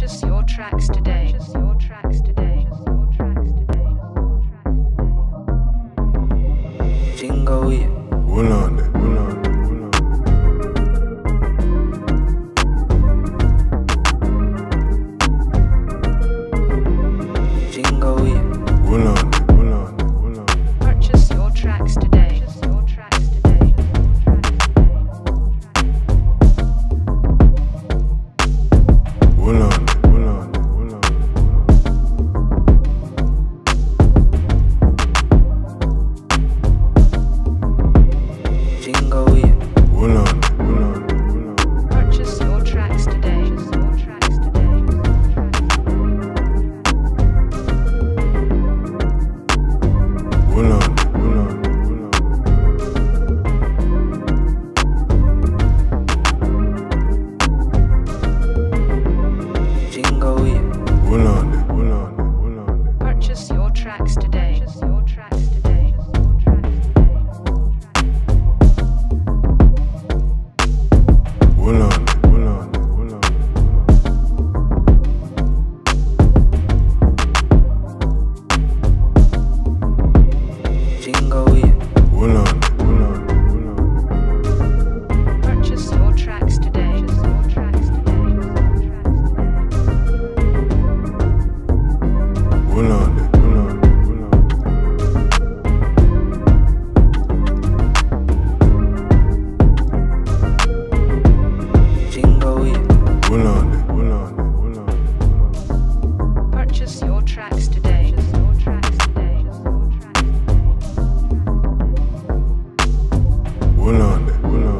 Purchase your tracks today. Purchase your tracks today. Jingle yeah. Unande. Jingle yeah. Unande. Purchase your tracks today. Purchase your tracks today. Unande. Jingle yeah. Unande. Purchase your tracks today. Purchase your tracks today. Unande. Jingle yeah. Unande. Purchase your tracks today. Purchase your tracks today. Unande. Jingle yeah. Unande. Purchase your tracks today. Purchase your tracks today. Unande. Jingle yeah. Unande. Purchase your tracks today. Purchase your tracks today. Unande.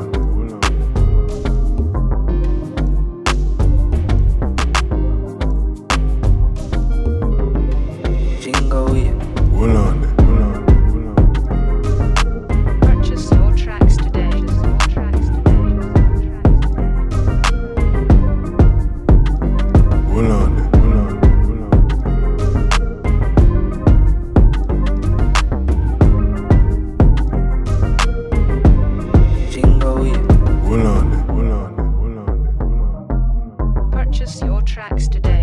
Jingle yeah. Unande. Purchase your tracks today. Purchase your tracks today. Unande. Jingle yeah. Unande. Purchase your tracks today.